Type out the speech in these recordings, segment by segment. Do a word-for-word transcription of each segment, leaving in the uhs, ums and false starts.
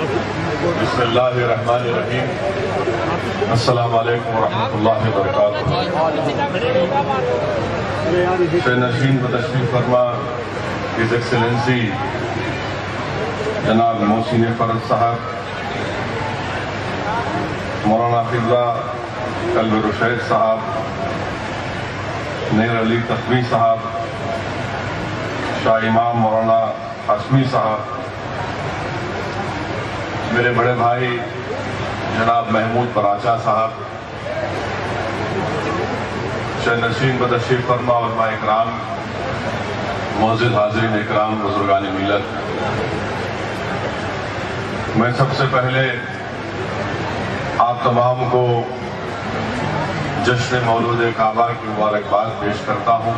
بسم اللہ الرحمن الرحیم. السلام علیکم ورحمۃ اللہ وبرکاتہ. نشین و تشریف فرما ہز ایکسلنسی جناب محسن فرد صاحب، مولانا قبلہ قلب رشید صاحب، نیر علی تقوی صاحب، شاہ امام مولانا ہاشمی صاحب، میرے بڑے بھائی جناب محمود پراچا صاحب، شہ نشین بتشریف فرما علماء اکرام، معزز حاضرین اکرام، بزرگان ملت، میں سب سے پہلے آپ تمام کو جشن مولود کعبہ کی مبارکباد پیش کرتا ہوں،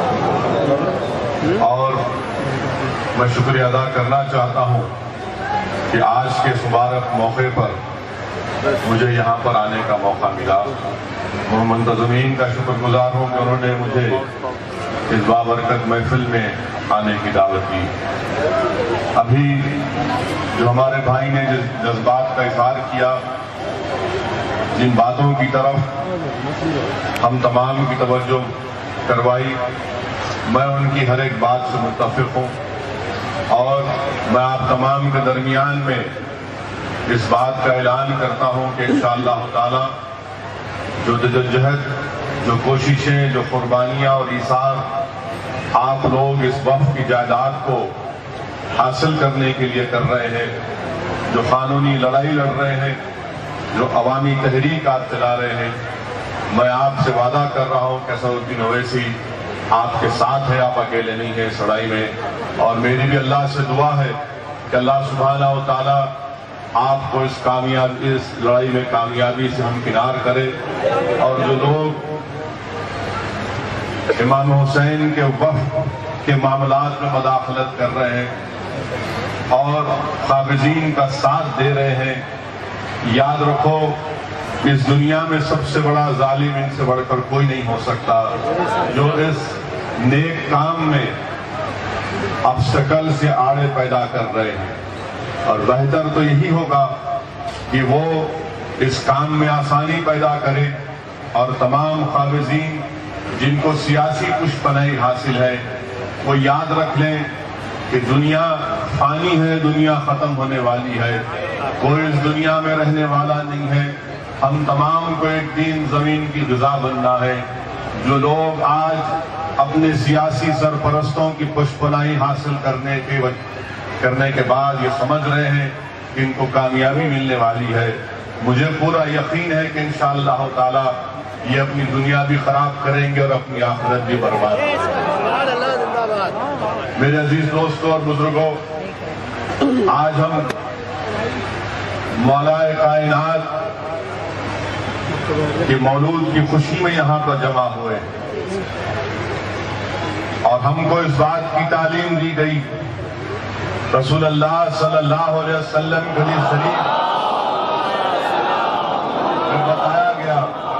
اور میں شکریہ ادا کرنا چاہتا ہوں کہ آج کے اس مبارک موقع پر مجھے یہاں پر آنے کا موقع ملا، اور منتظمین کا شکر گزار ہوں کہ انہوں نے مجھے اس بابرکت محفل میں آنے کی دعوت دی. ابھی جو ہمارے بھائی نے جس جذبات کا اظہار کیا، جن باتوں کی طرف ہم تمام کی توجہ کروائی، میں ان کی ہر ایک بات سے متفق ہوں، اور میں آپ تمام کے درمیان میں اس بات کا اعلان کرتا ہوں کہ انشاءاللہ تعالی جو جدوجہد، جو کوششیں، جو قربانیاں اور ایثار آپ لوگ اس وقف کی جائیداد کو حاصل کرنے کے لیے کر رہے ہیں، جو قانونی لڑائی لڑ رہے ہیں، جو عوامی تحریکات چلا رہے ہیں، میں آپ سے وعدہ کر رہا ہوں کہ اسد الدین اویسی آپ کے ساتھ ہے، آپ اکیلے نہیں ہیں اس لڑائی میں. اور میری بھی اللہ سے دعا ہے کہ اللہ سبحانہ و تعالی آپ کو اس کامیاب اس لڑائی میں کامیابی سے ہمکنار کرے، اور جو لوگ امام حسین کے وفد کے معاملات میں مداخلت کر رہے ہیں اور قابضین کا ساتھ دے رہے ہیں، یاد رکھو اس دنیا میں سب سے بڑا ظالم ان سے بڑھ کر کوئی نہیں ہو سکتا، جو اس نیک کام میں obstacle سے آڑے پیدا کر رہے ہیں. اور بہتر تو یہی ہوگا کہ وہ اس کام میں آسانی پیدا کرے، اور تمام قابضین جن کو سیاسی پشپناہی حاصل ہے وہ یاد رکھ لیں کہ دنیا فانی ہے، دنیا ختم ہونے والی ہے، کوئی اس دنیا میں رہنے والا نہیں ہے. ہم تمام کو ایک دن زمین کی غذا بننا ہے. جو لوگ آج اپنے سیاسی سرپرستوں کی پشپناہی حاصل کرنے کے کرنے کے بعد یہ سمجھ رہے ہیں کہ ان کو کامیابی ملنے والی ہے، مجھے پورا یقین ہے کہ انشاءاللہ تعالی یہ اپنی دنیا بھی خراب کریں گے اور اپنی آخرت بھی برباد کریں گے. میرے عزیز دوستوں اور بزرگوں، آج ہم مولا کائنات کے مولود کی خوشی میں یہاں پر جمع ہوئے، اور ہم کو اس بات کی تعلیم دی گئی، رسول اللہ صلی اللہ علیہ وسلم کے حدیث شریف میں بتایا گیا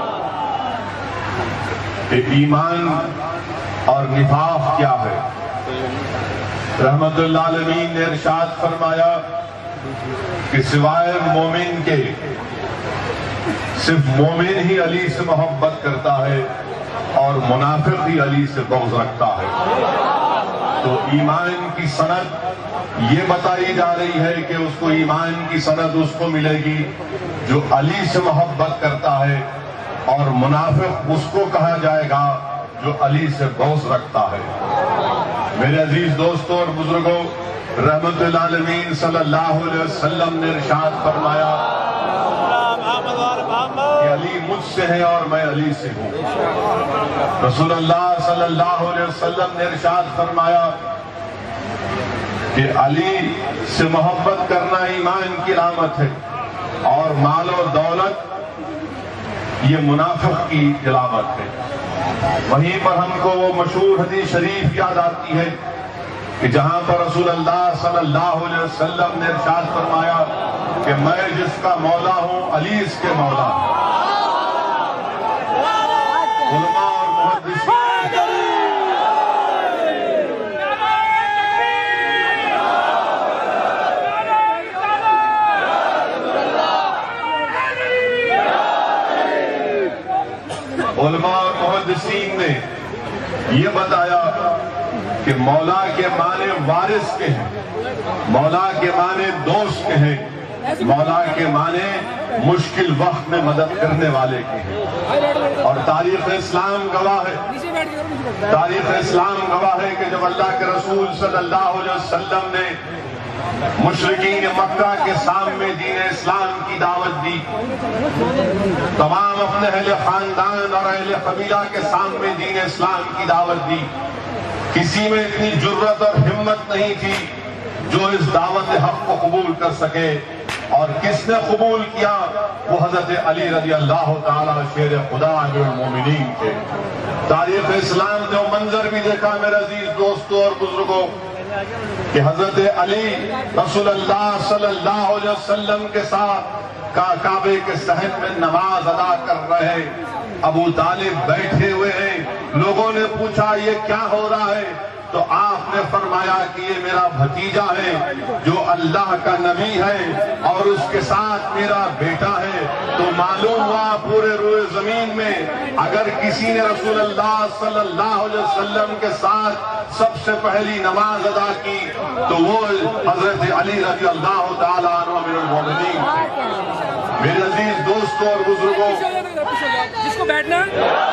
کہ ایمان اور نفاق کیا ہے. رحمت اللہ علیہ نے ارشاد فرمایا کہ سوائے مومن کے صرف مومن ہی علی سے محبت کرتا ہے، اور منافق ہی علی سے بغض رکھتا ہے. تو ایمان کی سند یہ بتائی جا رہی ہے کہ اس کو ایمان کی سند اس کو ملے گی جو علی سے محبت کرتا ہے، اور منافق اس کو کہا جائے گا جو علی سے بغض رکھتا ہے. میرے عزیز دوستوں اور بزرگوں، رحمت العالمین صلی اللہ علیہ وسلم نے ارشاد فرمایا کہ علی مجھ سے ہے اور میں علی سے ہوں. رسول اللہ صلی اللہ علیہ وسلم نے ارشاد فرمایا کہ علی سے محبت کرنا ایمان کی علامت ہے، اور مال و دولت یہ منافق کی علامت ہے. وہیں پر ہم کو وہ مشہور حدیث شریف یاد آتی ہے کہ جہاں پر رسول اللہ صلی اللہ علیہ وسلم نے ارشاد فرمایا کہ میں جس کا مولا ہوں علی اس کے مولا ہوں. علماء اور محدثین علماء اور محدثین نے یہ بتایا کہ مولا کے معنی وارث کے ہیں، مولا کے معنی دوست کے ہیں، مولا کے معنی مشکل وقت میں مدد کرنے والے کے ہیں۔ اور تاریخ اسلام گواہ ہے، تاریخ اسلام گواہ ہے کہ جب اللہ کے رسول صلی اللہ علیہ وسلم نے مشرکین مکہ کے سامنے دین اسلام کی دعوت دی، تمام اپنے اہل خاندان اور اہل قبیلہ کے سامنے دین اسلام کی دعوت دی، کسی میں اتنی جرت اور ہمت نہیں تھی جو اس دعوت حق کو قبول کر سکے، اور کس نے قبول کیا؟ وہ حضرت علی رضی اللہ تعالیٰ شیر خدا امیر المومنین تھے۔ تاریخ اسلام نے وہ منظر بھی دیکھا میرے عزیز دوستوں اور بزرگوں کہ حضرت علی رسول اللہ صلی اللہ علیہ وسلم کے ساتھ کعبے کے صحن میں نماز ادا کر رہے، ابو طالب بیٹھے ہوئے ہیں، لوگوں نے پوچھا یہ کیا ہو رہا ہے؟ تو آپ نے فرمایا کہ یہ میرا بھتیجا ہے جو اللہ کا نبی ہے اور اس کے ساتھ میرا بیٹا ہے۔ تو معلوم ہوا پورے روئے زمین میں اگر کسی نے رسول اللہ صلی اللہ علیہ وسلم کے ساتھ سب سے پہلی نماز ادا کی تو وہ حضرت علی رضی اللہ تعالیٰ عنہ امیر المومنین تھے۔ میرے عزیز دوستوں اور بزرگوں، جس کو بیٹھنا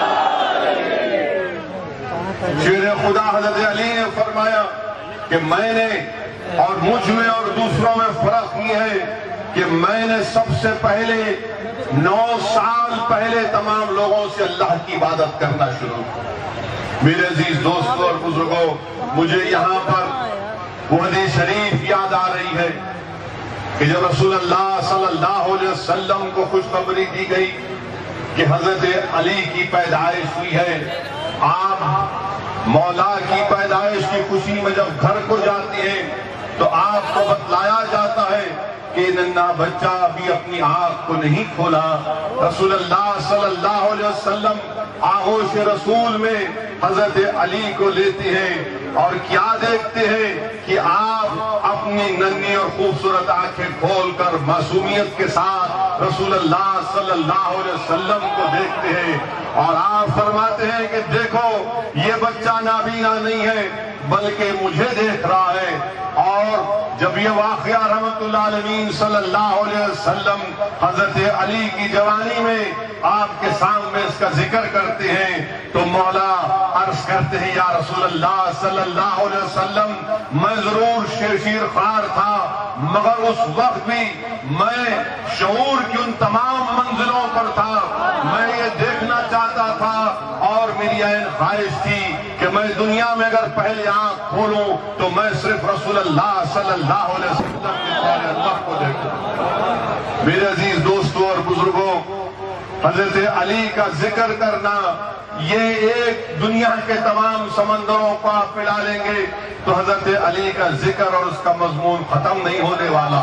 شیر خدا حضرت علی نے فرمایا کہ میں نے اور مجھ میں اور دوسروں میں فرق یہ ہے کہ میں نے سب سے پہلے نو سال پہلے تمام لوگوں سے اللہ کی عبادت کرنا شروع کیا۔ میرے عزیز دوستوں اور بزرگوں، مجھے یہاں پر وہ حدیث شریف یاد آ رہی ہے کہ جب رسول اللہ صلی اللہ علیہ وسلم کو خوشخبری دی گئی کہ حضرت علی کی پیدائش ہوئی ہے، آپ مولا کی پیدائش کی خوشی میں جب گھر کو جاتی ہیں تو آپ کو بتلایا جاتا ہے کہ ننھا بچہ ابھی اپنی آنکھ کو نہیں کھولا۔ رسول اللہ صلی اللہ علیہ وسلم آغوش رسول میں حضرت علی کو لیتے ہیں اور کیا دیکھتے ہیں کہ آپ اپنی ننھی اور خوبصورت آنکھیں کھول کر معصومیت کے ساتھ رسول اللہ صلی اللہ علیہ وسلم کو دیکھتے ہیں اور آپ فرماتے ہیں کہ دیکھو یہ بچہ نابینا نہیں ہے بلکہ مجھے دیکھ رہا ہے۔ اور جب یہ واقعہ رحمت اللہ علیہ صلی اللہ علیہ وسلم حضرت علی کی جوانی میں آپ کے سامنے اس کا ذکر کرتے ہیں تو مولا عرض کرتے ہیں یا رسول اللہ صلی اللہ علیہ وسلم میں ضرور شیر خوار تھا مگر اس وقت بھی میں شعور کی ان تمام منزلوں پر تھا، میں یہ دیکھنا چاہتا تھا اور میری عین خواہش تھی کہ میں دنیا میں اگر پہلے آنکھ کھولوں تو میں صرف رسول اللہ صلی اللہ علیہ وسلم کے پیارے اللہ کو دیکھوں۔ میرے عزیز دوستوں اور بزرگوں، حضرت علی کا ذکر کرنا یہ ایک دنیا کے تمام سمندروں کو آپ پلا لیں گے تو حضرت علی کا ذکر اور اس کا مضمون ختم نہیں ہونے والا،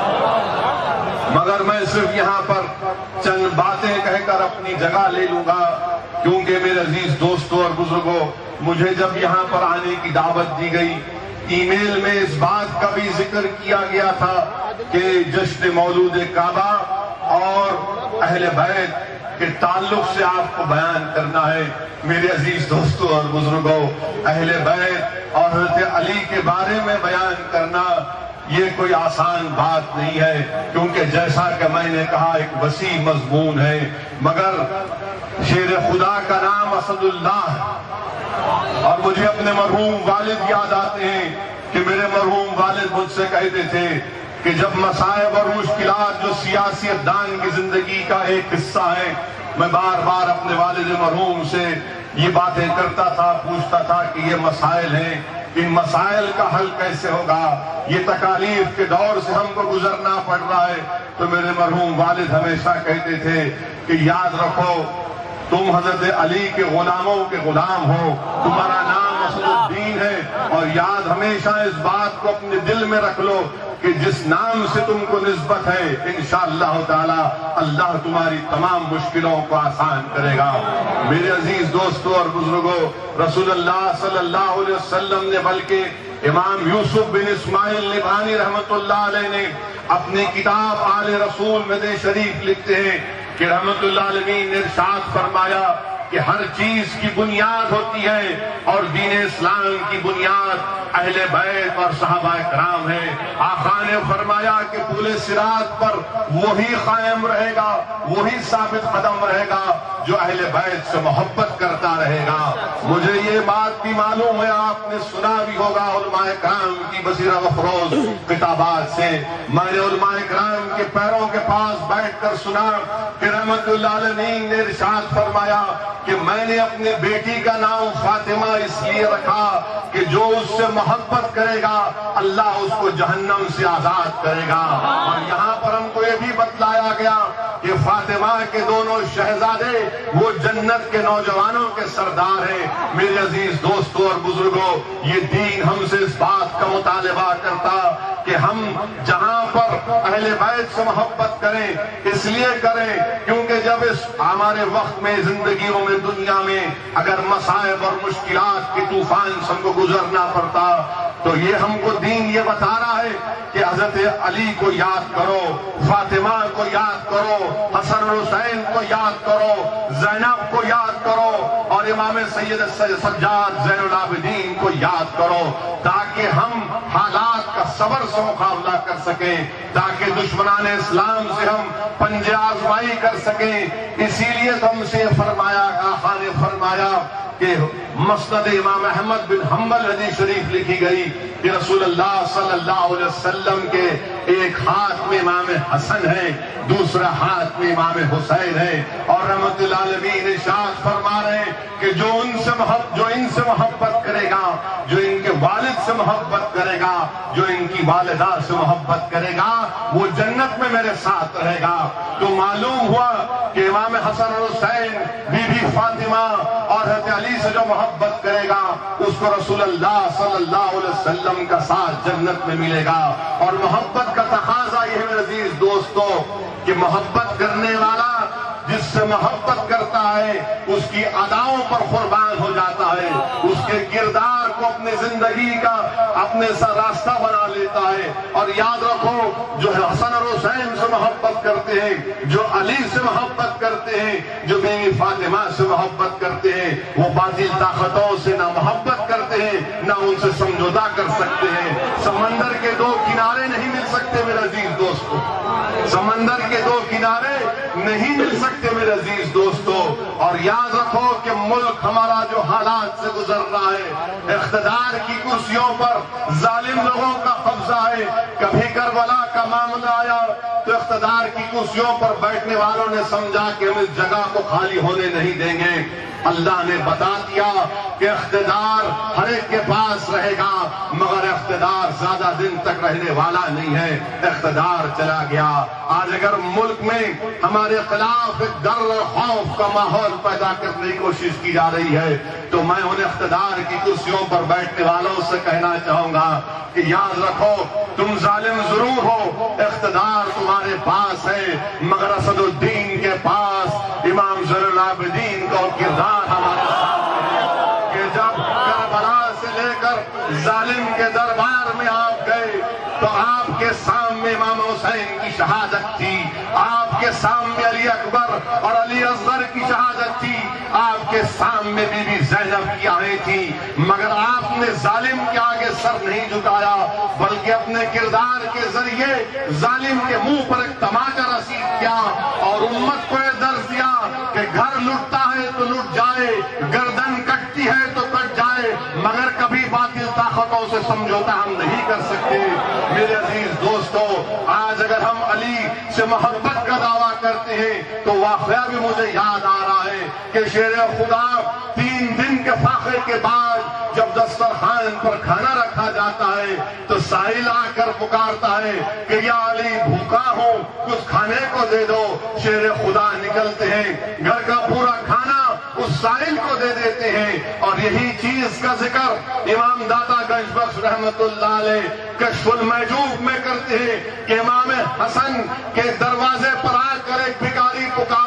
مگر میں صرف یہاں پر چند باتیں کہہ کر اپنی جگہ لے لوں گا کیونکہ میرے عزیز دوستوں اور بزرگوں، مجھے جب یہاں پر آنے کی دعوت دی گئی ای میل میں اس بات کا بھی ذکر کیا گیا تھا کہ جشن مولود کعبہ اور اہل بیت کے تعلق سے آپ کو بیان کرنا ہے۔ میرے عزیز دوستوں اور بزرگوں، اہل بیت اور حضرت علی کے بارے میں بیان کرنا یہ کوئی آسان بات نہیں ہے کیونکہ جیسا کہ میں نے کہا ایک وسیع مضمون ہے، مگر شیر خدا کا نام اسد اللہ ہے اور مجھے اپنے مرحوم والد یاد آتے ہیں کہ میرے مرحوم والد مجھ سے کہتے تھے کہ جب مصائب اور مشکلات جو سیاستدان کی زندگی کا ایک حصہ ہے، میں بار بار اپنے والد مرحوم سے یہ باتیں کرتا تھا، پوچھتا تھا کہ یہ مسائل ہیں، ان مسائل کا حل کیسے ہوگا، یہ تکالیف کے دور سے ہم کو گزرنا پڑ رہا ہے۔ تو میرے مرحوم والد ہمیشہ کہتے تھے کہ یاد رکھو تم حضرت علی کے غلاموں کے غلام ہو، تمہارا نام اسد الدین ہے، اور یاد ہمیشہ اس بات کو اپنے دل میں رکھ لو کہ جس نام سے تم کو نسبت ہے انشاءاللہ تعالی اللہ تمہاری تمام مشکلوں کو آسان کرے گا۔ میرے عزیز دوستوں اور بزرگوں، رسول اللہ صلی اللہ علیہ وسلم نے بلکہ امام یوسف بن اسماعیل نبھانی رحمت اللہ علیہ نے اپنی کتاب آل رسول میں دے شریف لکھتے ہیں کہ رحمت اللہ علیہ نے ارشاد فرمایا کہ ہر چیز کی بنیاد ہوتی ہے اور دین اسلام کی بنیاد اہل بیت اور صحابہ کرام ہے۔ آقا نے فرمایا کہ پورے صراط پر وہی قائم رہے گا، وہی ثابت قدم رہے گا جو اہل بیت سے محبت کرتا رہے گا۔ مجھے یہ بات بھی معلوم ہے، آپ نے سنا بھی ہوگا علماء کرام کی بصیرہ افروز کتابات سے، میں نے علماء کرام کے پیروں کے پاس بیٹھ کر سنا کہ رحمت اللہ علیہ نے ارشاد فرمایا کہ میں نے اپنے بیٹی کا نام فاطمہ اس لیے رکھا کہ جو اس سے محبت کرے گا اللہ اس کو جہنم سے آزاد کرے گا۔ اور یہاں پر ہم کو یہ بھی بتلایا گیا کہ فاطمہ کے دونوں شہزادے وہ جنت کے نوجوانوں کے سردار ہیں۔ میرے عزیز دوستوں اور بزرگوں، یہ دین ہم سے اس بات کا مطالبہ کرتا کہ ہم جہاں پر اہل بیت سے محبت کریں اس لیے کریں کیونکہ جب اس ہمارے وقت میں زندگیوں میں دنیا میں اگر مصائب اور مشکلات کے طوفان سے ہم کو گزرنا پڑتا تو یہ ہم کو دین یہ بتا رہا ہے کہ حضرت علی کو یاد کرو، فاطمہ کو یاد کرو، حسن حسین کو یاد کرو، زینب کو یاد کرو اور امام سید سجاد زین العابدین کو یاد کرو تاکہ ہم حالات کا صبر سے مقابلہ کر سکیں، تاکہ دشمنان اسلام سے ہم پنجہ آزمائی کر سکیں۔ اسی لیے تو ہم سے فرمایا، آقا نے فرمایا کہ مسند امام احمد بن حنبل حدیث شریف لکھی گئی کہ رسول اللہ صلی اللہ علیہ وسلم کے ایک ہاتھ میں امام حسن ہے، دوسرا ہاتھ میں امام حسین ہے، اور رحمت اللہ علیہ ارشاد فرما رہے ہیں کہ جو ان سے محبت جو ان سے محبت کرے گا، جو ان کے والد سے محبت کرے گا، جو ان کی والدہ سے محبت کرے گا وہ جنت میں میرے ساتھ رہے گا۔ تو معلوم ہوا کہ امام حسن حسین بی بی فاطمہ اور حضرت علی سے جو محبت کرے گا اس کو رسول اللہ صلی اللہ علیہ وسلم کا ساتھ جنت میں ملے گا۔ اور محبت کا تقاضا یہ ہے میرے عزیز دوستو کہ محبت کرنے والا جس سے محبت کرتا ہے اس کی اداؤں پر قربان ہو جاتا ہے، اس کے کردار کو اپنے زندگی کا اپنے سا راستہ بنا لیتا ہے۔ اور یاد رکھو جو حسن اور حسین سے محبت کرتے ہیں، جو علی سے محبت کرتے ہیں، جو بیوی فاطمہ سے محبت کرتے ہیں وہ باطل طاقتوں سے نہ محبت کرتے ہیں نہ ان سے سمجھوتا کر سکتے ہیں۔ سمندر کے دو کنارے نہیں مل سکتے میرے عزیز دوستو، سمندر کے دو کنارے نہیں مل سکتے میرے عزیز دوستو۔ اور یاد رکھو کہ ملک ہمارا جو حالات سے گزر رہا ہے، اقتدار کی کرسیوں پر ظالم لوگوں کا قبضہ ہے۔ کبھی کربلا کا معاملہ آیا تو اقتدار کی کرسیوں پر بیٹھنے والوں نے سمجھا کہ ہم اس جگہ کو خالی ہونے نہیں دیں گے۔ اللہ نے بتا دیا کہ اقتدار ہر ایک کے پاس رہے گا مگر اقتدار زیادہ دن تک رہنے والا نہیں ہے، اقتدار چلا گیا۔ آج اگر ملک میں ہمارے خلاف ایک ڈر اور خوف کا ماحول پیدا کرنے کی کوشش کی جا رہی ہے تو میں انہیں اقتدار کی کرسیوں پر بیٹھنے والوں سے کہنا چاہوں گا کہ یاد رکھو تم ظالم ضرور ہو، اقتدار تمہارے پاس ہے مگر اسد الدین کے پاس امام زین العابدین کا کردار ہمارے سامنے ہے کہ جب کربلا سے لے کر ظالم کے دربار میں آپ گئے تو آپ کے سامنے امام حسین کی شہادت تھی، آپ کے سامنے علی اکبر اور علی اصغر کی شہادت تھی، آپ کے سامنے بی بی زینب کی آہیں تھی، مگر آپ نے ظالم کے آگے سر نہیں جھکایا بلکہ اپنے کردار کے ذریعے ظالم کے منہ پر ایک تماچا رسید کیا اور امت کو یہ درس دیا کہ گھر لٹتا ہے تو لٹ جائے، گردن کٹتی ہے تو کٹ جائے مگر کبھی باطل طاقتوں سے سمجھوتا ہم نہیں کر سکتے۔ میرے عزیز دوستو آج اگر ہم علی سے محبت کا دعویٰ کرتے ہیں تو واقعہ بھی مجھے یاد آ رہا ہے کہ شیر خدا تین دن کے فاقے کے بعد جب دسترخوان پر کھانا رکھا جاتا ہے تو سائل آ کر پکارتا ہے کہ یا علی بھوکا ہوں کچھ کھانے کو دے دو، شیر خدا نکلتے ہیں گھر کا پورا کھانا اس سائل کو دے دیتے ہیں۔ اور یہی چیز کا ذکر امام داتا گنج بخش رحمت اللہ علیہ کشف المحجوب میں کرتے ہیں کہ امام حسن کے دروازے پر آ کر ایک بھکاری پکارتا ہے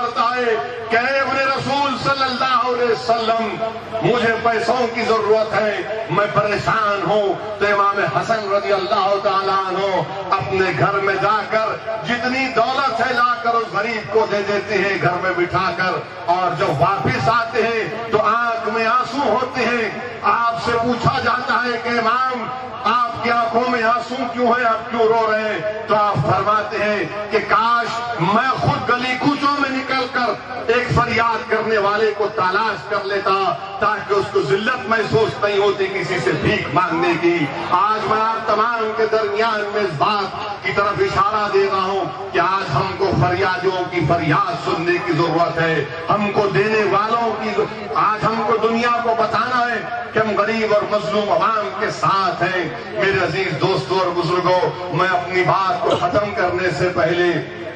آئے کہ اے ابن رسول صلی اللہ علیہ وسلم مجھے پیسوں کی ضرورت ہے، میں پریشان ہوں، تو امام حسن رضی اللہ تعالیٰ عنہ اپنے گھر میں جا کر جتنی دولت ہے لا کر اس غریب کو دے دیتے ہیں گھر میں بٹھا کر، اور جب واپس آتے ہیں تو آنکھ میں آنسو ہوتے ہیں۔ آپ سے پوچھا جاتا ہے کہ امام آپ کی آنکھوں میں آنسو کیوں ہیں، آپ کیوں رو رہے ہیں؟ تو آپ فرماتے ہیں کہ کاش میں خود گلی کوچوں میں نکل کر ایک فریاد کرنے والے کو تلاش کر لیتا تاکہ اس کو ذلت محسوس نہیں ہوتی کسی سے بھیک مانگنے کی۔ آج میں آپ تمام کے درمیان میں اس بات کی طرف اشارہ دے رہا ہوں کہ آج ہم کو فریادوں کی فریاد سننے کی ضرورت ہے، ہم کو دینے والوں کی، آج ہم کو دنیا کو بتانا ہے کہ ہم غریب اور مظلوم عوام کے ساتھ ہیں۔ میرے عزیز دوستوں اور بزرگوں، میں اپنی بات کو ختم کرنے سے پہلے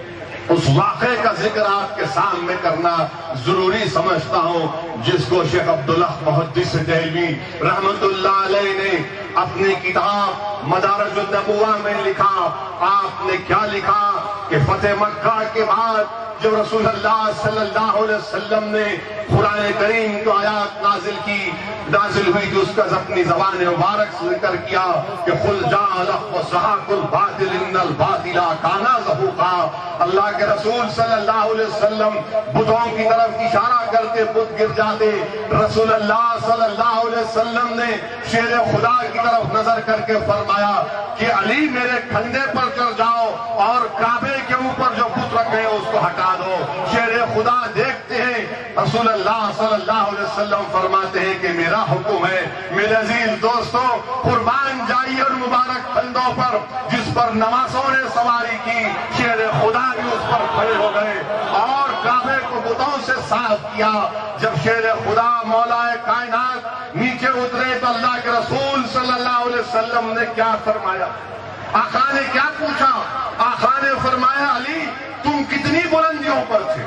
اس واقعے کا ذکر آپ کے سامنے کرنا ضروری سمجھتا ہوں جس کو شیخ عبداللہ محدث دہلوی رحمت اللہ علیہ نے اپنی کتاب مدارج النبوہ میں لکھا۔ آپ نے کیا لکھا کہ فتح مکہ کے بعد جب رسول اللہ صلی اللہ علیہ وسلم نے قرآن کریم کو آیات نازل کی، نازل ہوئی تو اس کا اپنی زبان مبارک سے ذکر کیا کہ قل جاء الحق وزهق الباطل ان الباطل کان زهوقا۔ اللہ کے رسول صلی اللہ علیہ وسلم بتوں کی طرف اشارہ کرتے بت گر جاتے۔ رسول اللہ صلی اللہ علیہ وسلم نے شیر خدا کی طرف نظر کر کے فرمایا کہ علی میرے کھندے پر چڑھ جاؤ اور کعبے کے اوپر جو بت رکھے ہیں اس کو ہٹا دو۔ شیر خدا دیکھتے ہیں، رسول اللہ صلی اللہ علیہ وسلم فرماتے ہیں کہ میرا حکم ہے۔ میرے عزیز دوستو، قربان جائیے ان مبارک کندھوں پر جس پر نوازوں نے سواری کی، شیر خدا بھی اس پر کھڑے ہو گئے اور کعبے کو بتوں سے صاف کیا۔ جب شیر خدا مولا کائنات نیچے اترے تو اللہ کے رسول صلی اللہ علیہ وسلم نے کیا فرمایا؟ آقا نے کیا پوچھا؟ آقا نے فرمایا علی تم کتنی بلندیوں پر تھے،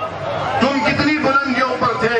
تم کتنی بلندیوں پر تھے؟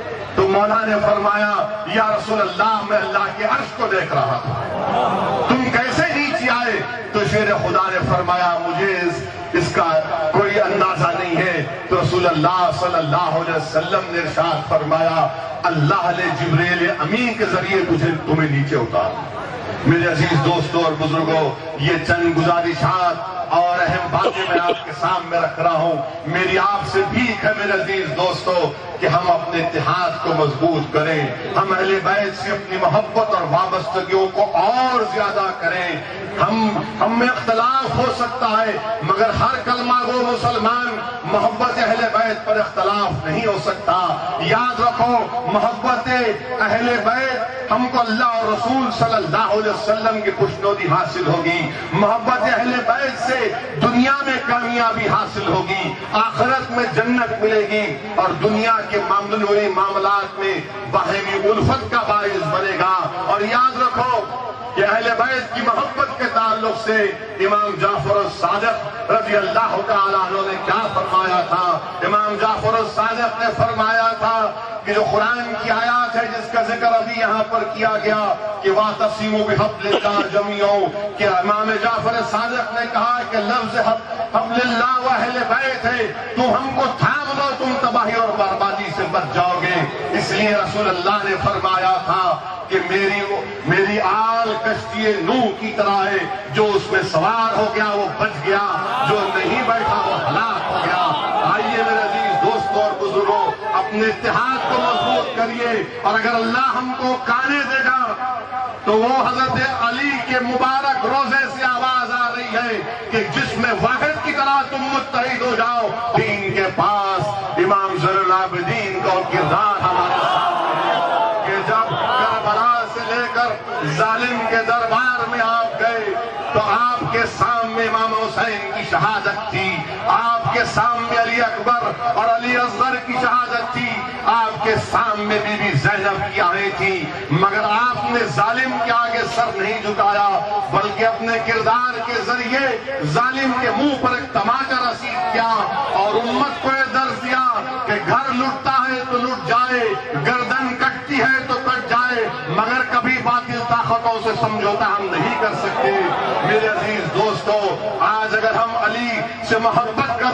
تو مولا نے فرمایا یا رسول اللہ میں اللہ کے عرش کو دیکھ رہا تھا۔ تم کیسے نیچے آئے؟ تو شیر خدا نے فرمایا مجھے اس, اس کا کوئی اندازہ نہیں ہے۔ تو رسول اللہ صلی اللہ علیہ وسلم نے ارشاد فرمایا اللہ نے جبریل امین کے ذریعے تجھے تمہیں نیچے اتارا۔ میرے عزیز دوستوں اور بزرگوں، یہ چند گزارشات اور اہم باتیں میں آپ کے سامنے رکھ رہا ہوں۔ میری آپ سے بھیک ہے میرے عزیز دوستو کہ ہم اپنے اتحاد کو مضبوط کریں، ہم اہل بیت سے اپنی محبت اور وابستگیوں کو اور زیادہ کریں۔ ہم ہم میں اختلاف ہو سکتا ہے مگر ہر کلمہ گو مسلمان محبت اہل بیت پر اختلاف نہیں ہو سکتا۔ یاد رکھو محبت اہل بیت ہم کو اللہ اور رسول صلی اللہ علیہ وسلم کی خوشنودی حاصل ہوگی، محبت اہل بیت سے دنیا میں کامیابی حاصل ہوگی، آخرت میں جنت ملے گی، اور دنیا کے معاملات معاملات میں باہمی الفت کا باعث بنے گا۔ اور یاد رکھو کہ اہل بیت کی محبت کے تعلق سے امام جعفر الصادق رضی اللہ تعالیٰ عنہ نے کیا فرمایا تھا؟ امام جعفر الصادق نے فرمایا تھا کہ جو قرآن کی آیات ہے جس کا ذکر ابھی یہاں پر کیا گیا کہ وَاعْتَصِمُوا بِحَبْلِ اللَّهِ جَمِيعًا، کہ امام جعفر صادق نے کہا کہ لفظ حبل اللہ و اہل بیت ہے، تم ہم کو تھام دو تم تباہی اور بربادی سے بچ جاؤ گے۔ اس لیے رسول اللہ نے فرمایا تھا کہ میری میری آل کشتی نوح کی طرح ہے، جو اس میں سوار ہو گیا وہ بچ گیا، جو نہیں بیٹھا وہ ہلاک ہو گیا۔ آئیے میرے عزیز دوستوں اور بزرگوں، اپنے اتحاد کو مضبوط کریے، اور اگر اللہ ہم کو کانے دے گا تو وہ حضرت علی کے مبارک روزے سے آواز آ رہی ہے کہ جس میں واحد کی طرح تم متحد ہو جاؤ۔ دین کے پاس امام زین العابدین کا کردار ہمارے سامنے ہے کہ جب کربلا سے لے کر ظالم کے دربار میں آپ گئے تو آپ کے سامنے امام حسین کی شہادت تھی، آپ کے سامنے علی اکبر اور علی اصغر کی شہادت تھی، آپ کے سامنے بی بی زینب کی آئیں تھی، مگر آپ نے ظالم کے آگے سر نہیں جھکایا بلکہ اپنے کردار کے ذریعے ظالم کے منہ پر ایک تماچا رسید کیا اور امت کو یہ درس دیا کہ گھر لٹتا ہے تو لٹ جائے، گردن کٹتی ہے تو کٹ جائے، مگر کبھی باطل طاقتوں سے سمجھوتا ہم نہیں کر سکتے۔ میرے عزیز دوستو، آج اگر ہم علی سے محبت کا دعویٰ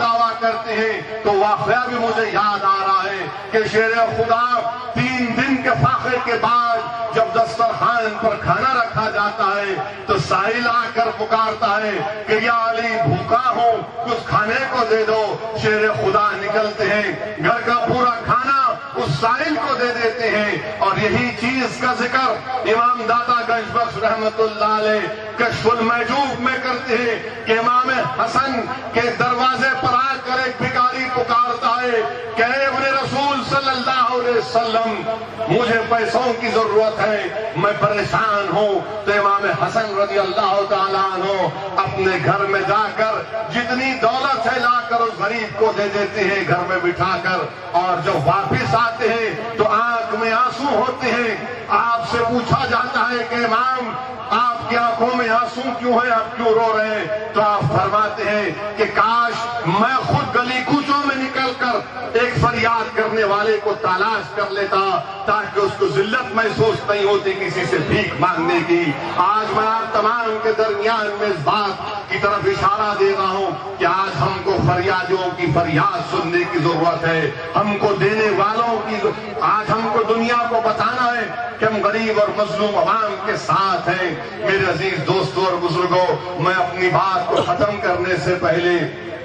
کرتے ہیں تو واقعہ بھی مجھے یاد آ رہا ہے کہ شیر خدا تین دن کے فاقے کے بعد جب دسترخوان پر کھانا رکھا جاتا ہے تو سائل آ کر پکارتا ہے کہ یا علی بھوکا ہوں کچھ کھانے کو دے دو. شیر خدا نکلتے ہیں, گھر کا پورا کھانا اس سائل کو دے دیتے ہیں. اور یہی چیز کا ذکر امام داتا گنج بخش رحمت اللہ علیہ کشف المحجوب میں کرتے ہیں کہ امام حسن کے دروازے پر آ کر ایک بھکاری پکارتا ہے کہ اے ابن رسول صلی اللہ علیہ وسلم مجھے پیسوں کی ضرورت ہے, میں پریشان ہوں. تو امام حسن رضی اللہ تعالیٰ عنہ اپنے گھر میں جا کر جتنی دولت ہے لا کر اس غریب کو دے دیتے ہیں گھر میں بٹھا کر. اور جب واپس آتے ہیں تو آنکھ میں آنسو ہوتے ہیں. آپ سے پوچھا جاتا ہے کہ امام آپ کی آنکھوں میں آنسو کیوں ہیں, آپ کیوں رو رہے ہیں؟ تو آپ فرماتے ہیں کہ کاش میں خود گلی کوچوں میں نکل کر ایک فریاد کرنے والے کو تلاش کر لیتا تاکہ اس کو ذلت محسوس نہیں ہوتی کسی سے بھیک مانگنے کی. آج میں آپ تمام کے درمیان میں اس بات کی طرف اشارہ دے رہا ہوں کہ آج ہم کو فریادوں کی فریاد سننے کی ضرورت ہے, ہم کو دینے والوں کی. آج ہم کو دنیا کو بتانا ہے کہ ہم غریب اور مظلوم عوام کے ساتھ ہیں. میرے عزیز دوستوں اور بزرگوں, میں اپنی بات کو ختم کرنے سے پہلے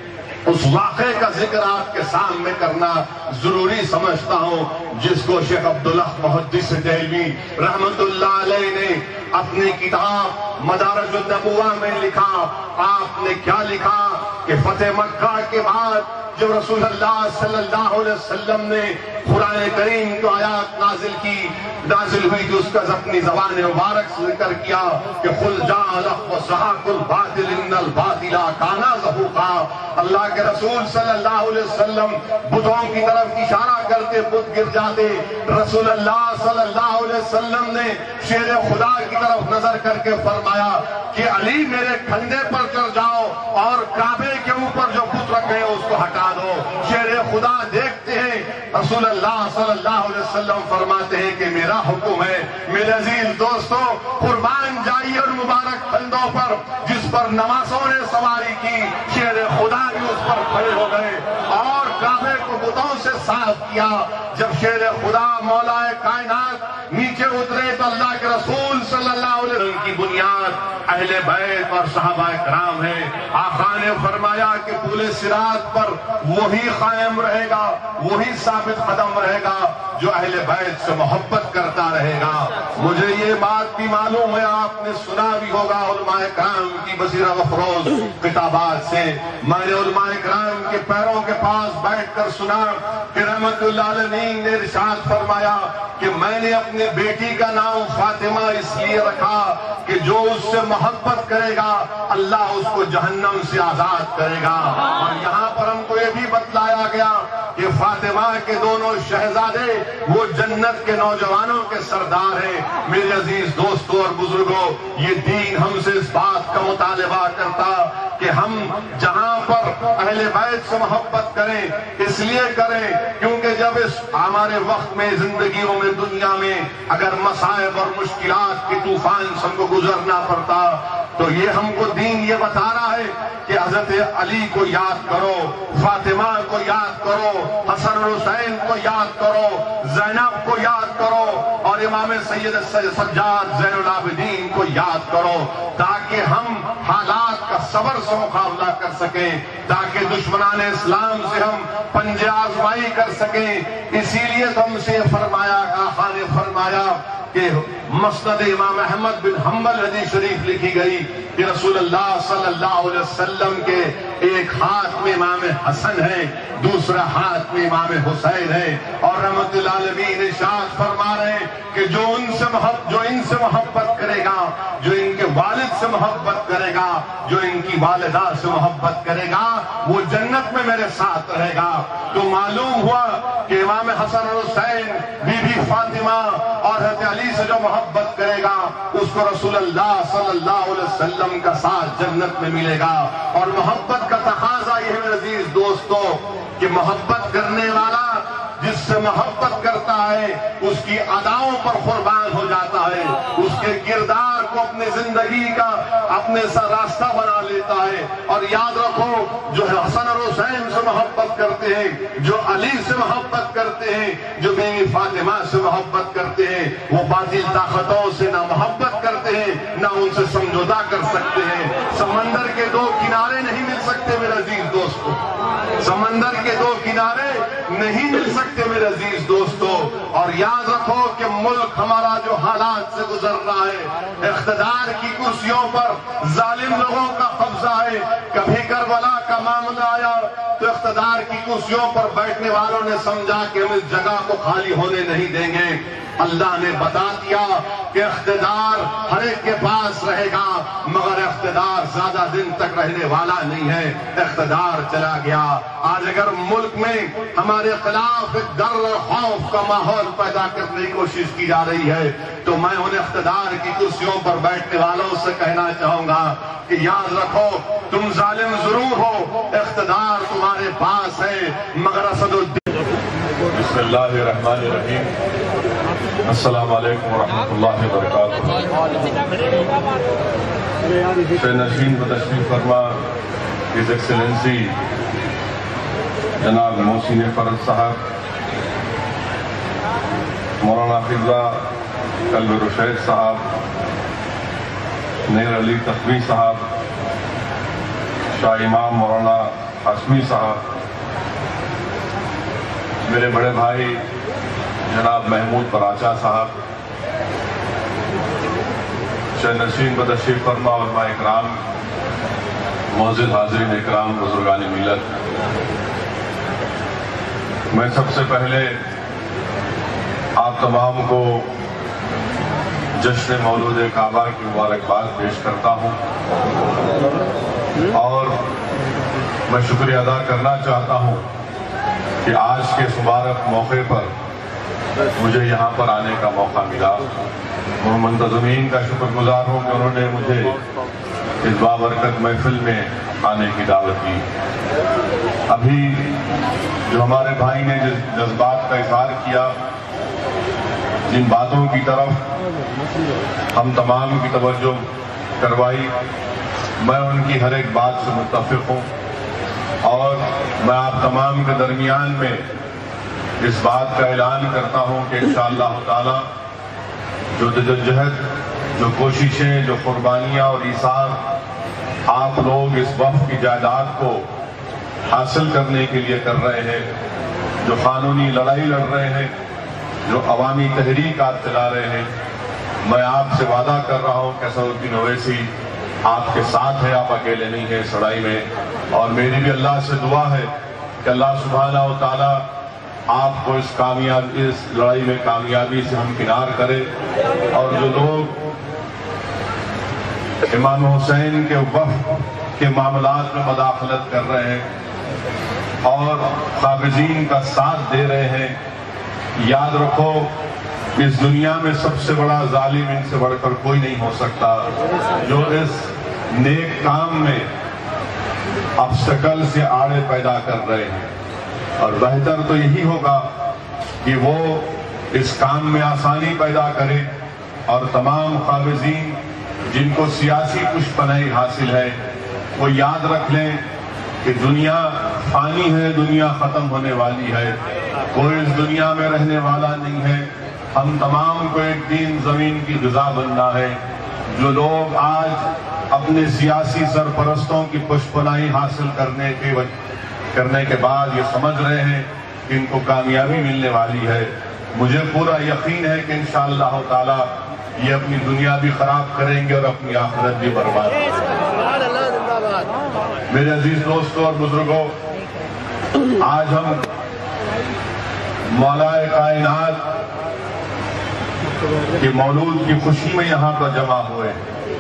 اس واقعے کا ذکر آپ کے سامنے کرنا ضروری سمجھتا ہوں جس کو شیخ عبداللہ محدث دہلوی رحمت اللہ علیہ نے اپنی کتاب مدارج النبوہ میں لکھا. آپ نے کیا لکھا کہ فتح مکہ کے بعد جب رسول اللہ صلی اللہ علیہ وسلم نے قرآن کریم کو آیات نازل کی نازل ہوئی تو اس کا اپنی زبان مبارک سے ذکر کیا کہ قل جاء الحق وزهق الباطل ان الباطل کان زهوقا. اللہ کے رسول صلی اللہ علیہ وسلم بتوں کی طرف اشارہ کرتے بت گر جاتے. رسول اللہ صلی اللہ علیہ وسلم نے شیر خدا کی طرف نظر کر کے فرمایا کہ علی میرے کندھے پر چڑھ جاؤ اور کعبے کے اوپر جو بت رکھے ہیں اس کو ہٹا دو. شیر خدا دیکھتے ہیں, رسول اللہ صلی اللہ علیہ وسلم فرماتے ہیں کہ میرا حکم ہے. میرے عزیز دوستوں, قربان جائیے اور مبارک کندھوں پر جس پر نمازوں نے سواری کی, شیر خدا بھی اس پر کھڑے ہو گئے اور کعبے کو بتوں سے صاف کیا. جب شیر خدا مولا کائنات نیچے اترے تو اللہ کے رسول صلی اللہ علیہ وسلم کی بنیاد اہل بیت اور صحابہ کرام ہے. آقا نے فرمایا کہ پورے صراط پر وہی قائم رہے گا, وہی ثابت قدم رہے گا جو اہل بیت سے محبت کرتا رہے گا. مجھے یہ بات بھی معلوم ہے, آپ نے سنا بھی ہوگا علماء کرام کی بصیرہ افروز کتابات سے. میں نے علماء کرام کے پیروں کے پاس بیٹھ کر سنا کہ رحمت اللہ علیہ نے ارشاد فرمایا کہ میں نے اپنی بیٹی کا نام فاطمہ اس لیے رکھا کہ جو اس سے محبت کرے گا اللہ اس کو جہنم سے آزاد کرے گا. اور یہاں پر ہم کو یہ بھی بتلایا گیا کہ فاطمہ کے دونوں شہزادے وہ جنت کے نوجوانوں کے سردار ہیں. میرے عزیز دوستوں اور بزرگوں, یہ دین ہم سے اس بات کا مطالبہ کرتا کہ ہم جہاں پر اہل بیت سے محبت کریں اس لیے کریں کیونکہ جب اس ہمارے وقت میں زندگیوں میں دنیا میں اگر مصائب اور مشکلات کے طوفان سے ہم کو گزرنا پڑتا تو یہ ہم کو دین یہ بتا رہا ہے کہ حضرت علی کو یاد کرو, فاطمہ کو یاد کرو, حسن حسین کو یاد کرو, زینب کو یاد کرو اور امام سید سجاد زین العابدین کو یاد کرو تاکہ ہم حالات کا صبر سے مقابلہ کر سکیں, تاکہ دشمنان اسلام سے ہم پنجہ آزمائی کر سکیں. اسی لیے تو ہم سے فرمایا, آقا نے فرمایا کہ مسند امام احمد بن حنبل حدیث شریف لکھی گئی کہ رسول اللہ صلی اللہ علیہ وسلم کے ایک ہاتھ میں امام حسن ہے, دوسرا ہاتھ میں امام حسین ہے. اور رحمت العالمین ارشاد فرما رہے ہیں کہ جو ان سے محبت جو ان سے محبت کرے گا, جو ان کے والد سے محبت کرے گا, جو ان کی والدہ سے محبت کرے گا وہ جنت میں میرے ساتھ رہے گا. تو معلوم ہوا کہ امام حسن اور حسین بی بی فاطمہ اور حضرت علی سے جو محبت کرے گا اس کو رسول اللہ صلی اللہ علیہ وسلم کا ساتھ جنت میں ملے گا. اور محبت کا تقاضا یہ ہے عزیز دوستو کہ محبت کرنے والا جس سے محبت کرتا ہے اس کی اداؤں پر قربان ہو جاتا ہے, اس کے کردار کو اپنی زندگی کا اپنے سا راستہ بنا لیتا ہے. اور یاد رکھو جو حسن اور حسین سے محبت کرتے ہیں، جو علی سے محبت کرتے ہیں، جو بیوی فاطمہ سے محبت کرتے ہیں، وہ باطل طاقتوں سے نہ محبت کرتے ہیں نہ ان سے سمجھوتا کر سکتے ہیں۔ سمندر کے دو کنارے نہیں مل سکتے میرے عزیز دوستو، سمندر کے دو کنارے نہیں مل سکتے میرے عزیز دوستو۔ اور یاد رکھو کہ ملک ہمارا جو حالات سے گزر رہا ہے، اقتدار کی کرسیوں پر ظالم لوگوں کا قبضہ ہے۔ کبھی کربلا کا معاملہ آیا تو اقتدار کی کرسیوں پر بیٹھنے والوں نے سمجھا کہ ہم اس جگہ کو خالی ہونے نہیں دیں گے۔ اللہ نے بتا دیا کہ اقتدار ہر ایک کے پاس رہے گا، مگر اقتدار زیادہ دن تک رہنے والا نہیں ہے، اقتدار چلا گیا۔ آج اگر ملک میں ہمارے خلاف ایک ڈر اور خوف کا ماحول پیدا کرنے کی کوشش کی جا رہی ہے تو میں ان اقتدار کی کرسیوں پر بیٹھنے والوں سے کہنا چاہوں گا کہ یاد رکھو تم ظالم ضرور ہو، اقتدار تمہارے پاس ہے، مگر اسد الدین۔ بسم اللہ الرحمن الرحیم، السلام علیکم ورحمۃ اللہ وبرکاتہ۔ سے نشین و تشریف فرما ہز ایکسلنسی جناب محسن فرد صاحب، مولانا قبلہ قلب رشید صاحب، نیر علی تقوی صاحب، شاہ امام مولانا ہاشمی صاحب، میرے بڑے بھائی جناب محمود پراچا صاحب، شہ نشین بدشریف فرما علماء اکرام، معزز حاضرین اکرام، بزرگان ملت، میں سب سے پہلے آپ تمام کو جشن مولود کعبہ کی مبارکباد پیش کرتا ہوں اور میں شکریہ ادا کرنا چاہتا ہوں کہ آج کے اس مبارک موقع پر مجھے یہاں پر آنے کا موقع ملا۔ میں منتظمین کا شکر گزار ہوں کہ انہوں نے مجھے اس بابرکت محفل میں آنے کی دعوت دی۔ ابھی جو ہمارے بھائی نے جس جذبات کا اظہار کیا، جن باتوں کی طرف ہم تمام کی توجہ کروائی، میں ان کی ہر ایک بات سے متفق ہوں اور میں آپ تمام کے درمیان میں اس بات کا اعلان کرتا ہوں کہ انشاءاللہ تعالی جو جدوجہد، جو کوششیں، جو قربانیاں اور ایثار آپ لوگ اس وقت کی جائیداد کو حاصل کرنے کے لیے کر رہے ہیں، جو قانونی لڑائی لڑ رہے ہیں، جو عوامی تحریکات چلا رہے ہیں، میں آپ سے وعدہ کر رہا ہوں کہ اسد الدین اویسی آپ کے ساتھ ہے، آپ اکیلے نہیں ہیں اس لڑائی میں۔ اور میری بھی اللہ سے دعا ہے کہ اللہ سبحانہ و تعالی آپ کو اس کامیابی اس لڑائی میں کامیابی سے ہمکنار کرے، اور جو لوگ امام حسین کے وفد کے معاملات میں مداخلت کر رہے ہیں اور قابضین کا ساتھ دے رہے ہیں، یاد رکھو اس دنیا میں سب سے بڑا ظالم ان سے بڑھ کر کوئی نہیں ہو سکتا، جو اس نیک کام میں obstacle سے آڑے پیدا کر رہے ہیں۔ اور بہتر تو یہی ہوگا کہ وہ اس کام میں آسانی پیدا کرے اور تمام قابضین جن کو سیاسی پشپناہی حاصل ہے وہ یاد رکھ لیں کہ دنیا فانی ہے، دنیا ختم ہونے والی ہے، کوئی اس دنیا میں رہنے والا نہیں ہے۔ ہم تمام کو ایک دن زمین کی غذا بننا ہے۔ جو لوگ آج اپنے سیاسی سرپرستوں کی پشپناہی حاصل کرنے کے کرنے کے بعد یہ سمجھ رہے ہیں کہ ان کو کامیابی ملنے والی ہے، مجھے پورا یقین ہے کہ انشاءاللہ تعالی یہ اپنی دنیا بھی خراب کریں گے اور اپنی آخرت بھی برباد کریں گے۔ میرے عزیز دوستوں اور بزرگوں، آج ہم مولا کائنات کے مولود کی خوشی میں یہاں پر جمع ہوئے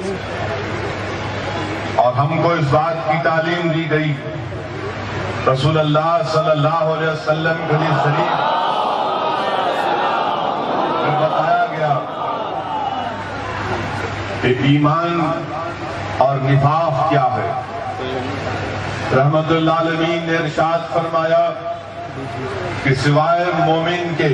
اور ہم کو اس بات کی تعلیم دی گئی، رسول اللہ صلی اللہ علیہ وسلم کے حدیث شریف میں بتایا گیا کہ ایمان اور نفاق کیا ہے۔ رحمت اللہ علیہ نے ارشاد فرمایا کہ سوائے مومن کے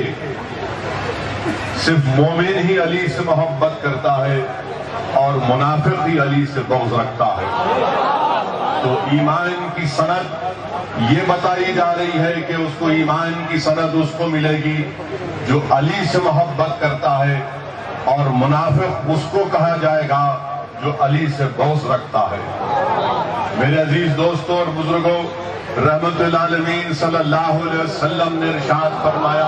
صرف مومن ہی علی سے محبت کرتا ہے اور منافق ہی علی سے بغض رکھتا ہے۔ تو ایمان کی سند یہ بتائی جا رہی ہے کہ اس کو ایمان کی سند اس کو ملے گی جو علی سے محبت کرتا ہے، اور منافق اس کو کہا جائے گا جو علی سے بغض رکھتا ہے۔ میرے عزیز دوستوں اور بزرگوں، رحمت للعالمین صلی اللہ علیہ وسلم نے ارشاد فرمایا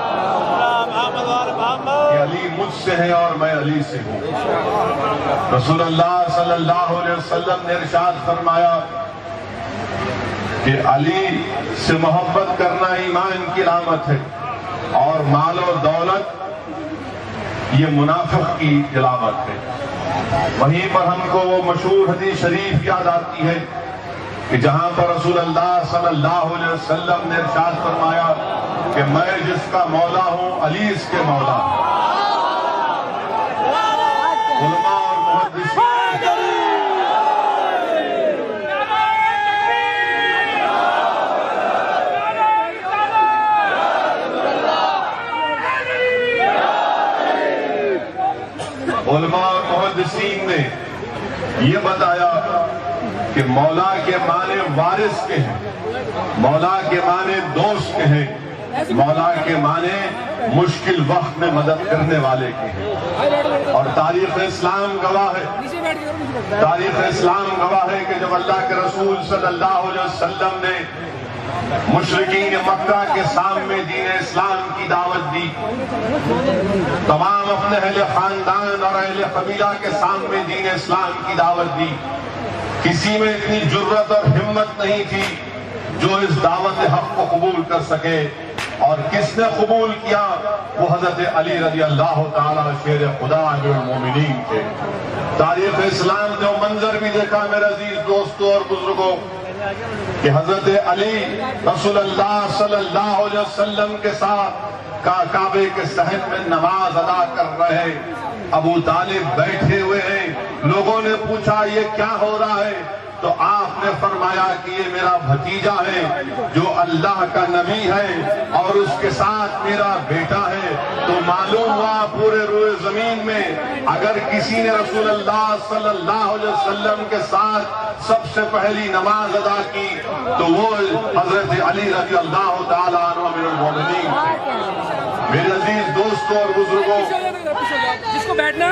کہ علی مجھ سے ہے اور میں علی سے ہوں۔ رسول اللہ صلی اللہ علیہ وسلم نے ارشاد فرمایا کہ علی سے محبت کرنا ایمان کی علامت ہے، اور مال و دولت یہ منافق کی علامت ہے۔ وہیں پر ہم کو وہ مشہور حدیث شریف یاد آتی ہے کہ جہاں پر رسول اللہ صلی اللہ علیہ وسلم نے ارشاد فرمایا کہ میں جس کا مولا ہوں علی اس کے مولا ہوں۔ علماء اور محدثین علماء اور محدثین نے یہ بتایا کہ مولا کے معنی وارث کے ہیں، مولا کے معنی دوست کے ہیں، مولا کے معنی مشکل وقت میں مدد کرنے والے کے ہیں۔ اور تاریخ اسلام گواہ ہے تاریخ اسلام گواہ ہے کہ جب اللہ کے رسول صلی اللہ علیہ وسلم نے مشرکین مکہ کے سامنے دین اسلام کی دعوت دی، تمام اپنے اہل خاندان اور اہل قبیلہ کے سامنے دین اسلام کی دعوت دی، کسی میں اتنی جرت اور ہمت نہیں تھی جو اس دعوت حق کو قبول کر سکے، اور کس نے قبول کیا؟ وہ حضرت علی رضی اللہ تعالیٰ شیر خدا امیر المومنین تھے۔ تاریخ اسلام نے وہ منظر بھی دیکھا میرے عزیز دوستوں اور بزرگوں کہ حضرت علی رسول اللہ صلی اللہ علیہ وسلم کے ساتھ کعبے کے صحن میں نماز ادا کر رہے ہیں، ابو طالب بیٹھے ہوئے ہیں، لوگوں نے پوچھا یہ کیا ہو رہا ہے؟ تو آپ نے فرمایا کہ یہ میرا بھتیجا ہے جو اللہ کا نبی ہے اور اس کے ساتھ میرا بیٹا ہے۔ تو معلوم ہوا پورے روئے زمین میں اگر کسی نے رسول اللہ صلی اللہ علیہ وسلم کے ساتھ سب سے پہلی نماز ادا کی تو وہ حضرت علی رضی اللہ تعالیٰ عنہ امیر المومنین تھے۔ میرے عزیز دوستوں اور بزرگوں، جس کو بیٹھنا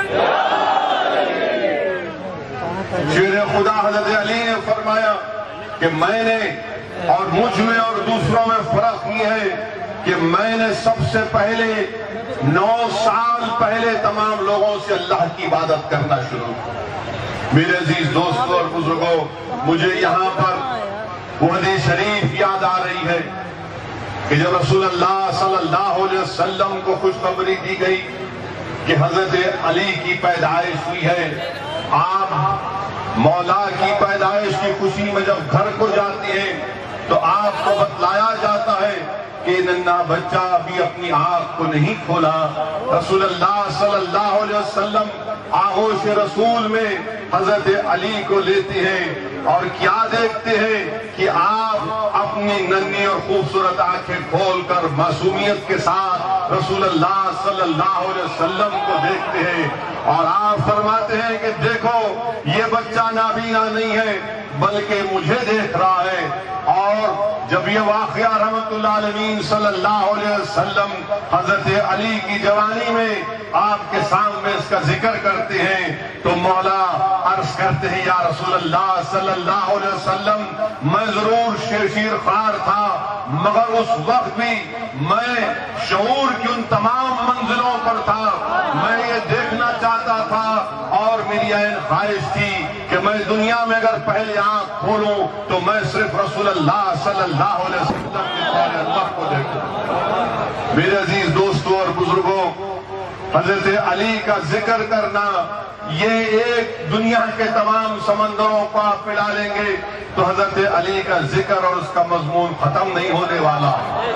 شیر خدا حضرت علی نے فرمایا کہ میں نے اور مجھ میں اور دوسروں میں فرق یہ ہے کہ میں نے سب سے پہلے نو سال پہلے تمام لوگوں سے اللہ کی عبادت کرنا شروع کیا۔ میرے عزیز دوستوں اور بزرگوں، مجھے یہاں پر وہ حدیث شریف یاد آ رہی ہے کہ جب رسول اللہ صلی اللہ علیہ وسلم کو خوشخبری دی گئی کہ حضرت علی کی پیدائش ہوئی ہے، آپ مولا کی پیدائش کی خوشی میں جب گھر کو جاتے ہیں تو آپ کو بتلایا جاتا ہے کہ ننھا بچہ ابھی اپنی آنکھ کو نہیں کھولا۔ رسول اللہ صلی اللہ علیہ وسلم آغوش رسول میں حضرت علی کو لیتے ہیں اور کیا دیکھتے ہیں کہ آپ اپنی ننھی اور خوبصورت آنکھیں کھول کر معصومیت کے ساتھ رسول اللہ صلی اللہ علیہ وسلم کو دیکھتے ہیں، اور آپ فرماتے ہیں کہ دیکھو یہ بچہ نابینا نہیں ہے بلکہ مجھے دیکھ رہا ہے۔ اور جب یہ واقعہ رحمت اللہ علیہ صلی اللہ علیہ وسلم حضرت علی کی جوانی میں آپ کے سامنے اس کا ذکر کرتے ہیں تو مولا عرض کرتے ہیں یا رسول اللہ صلی اللہ علیہ وسلم میں ضرور شیر خوار تھا، مگر اس وقت بھی میں شعور کی ان تمام منزلوں پر تھا، میں یہ دیکھنا چاہتا تھا اور میری عین خواہش تھی کہ میں دنیا میں اگر پہلے آنکھ کھولوں تو میں صرف رسول اللہ صلی اللہ علیہ وسلم کے پیارے اللہ کو دیکھوں۔ میرے عزیز دوستوں اور بزرگوں، حضرت علی کا ذکر کرنا یہ ایک دنیا کے تمام سمندروں کو آپ پلا لیں گے تو حضرت علی کا ذکر اور اس کا مضمون ختم نہیں ہونے والا،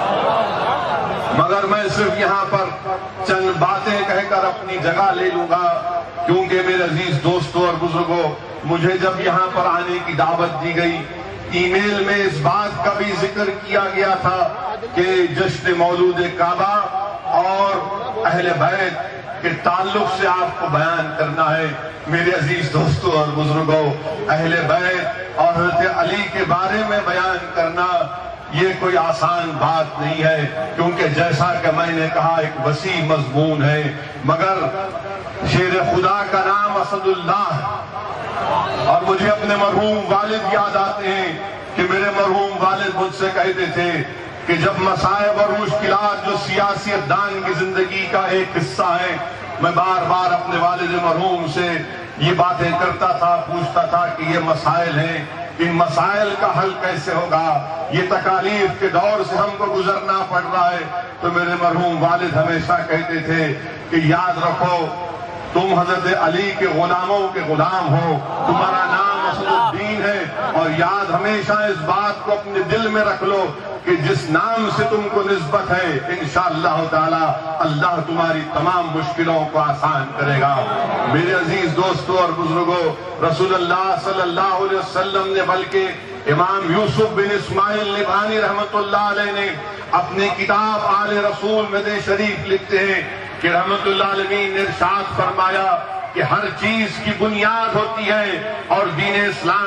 مگر میں صرف یہاں پر چند باتیں کہہ کر اپنی جگہ لے لوں گا، کیونکہ میرے عزیز دوستوں اور بزرگوں، مجھے جب یہاں پر آنے کی دعوت دی گئی، ای میل میں اس بات کا بھی ذکر کیا گیا تھا کہ جشن مولود کعبہ اور اہل بیت کے تعلق سے آپ کو بیان کرنا ہے۔ میرے عزیز دوستوں اور بزرگوں، اہل بیت اور حضرت علی کے بارے میں بیان کرنا یہ کوئی آسان بات نہیں ہے، کیونکہ جیسا کہ میں نے کہا ایک وسیع مضمون ہے، مگر شیر خدا کا نام اسد اللہ ہے۔ اور مجھے اپنے مرحوم والد یاد آتے ہیں کہ میرے مرحوم والد مجھ سے کہتے تھے کہ جب مصائب اور مشکلات جو سیاستدان کی زندگی کا ایک حصہ ہے، میں بار بار اپنے والد مرحوم سے یہ باتیں کرتا تھا، پوچھتا تھا کہ یہ مسائل ہیں، ان مسائل کا حل کیسے ہوگا، یہ تکالیف کے دور سے ہم کو گزرنا پڑ رہا ہے۔ تو میرے مرحوم والد ہمیشہ کہتے تھے کہ یاد رکھو تم حضرت علی کے غلاموں کے غلام ہو، تمہارا نام اسد الدین ہے، اور یاد ہمیشہ اس بات کو اپنے دل میں رکھ لو کہ جس نام سے تم کو نسبت ہے انشاءاللہ تعالی اللہ تمہاری تمام مشکلوں کو آسان کرے گا۔ میرے عزیز دوستوں اور بزرگوں، رسول اللہ صلی اللہ علیہ وسلم نے بلکہ امام یوسف بن اسماعیل نبھانی رحمت اللہ علیہ نے اپنی کتاب آل رسول میں شریف لکھتے ہیں کہ رحمت اللہ علیہ نے ارشاد فرمایا کہ ہر چیز کی بنیاد ہوتی ہے اور دین اسلام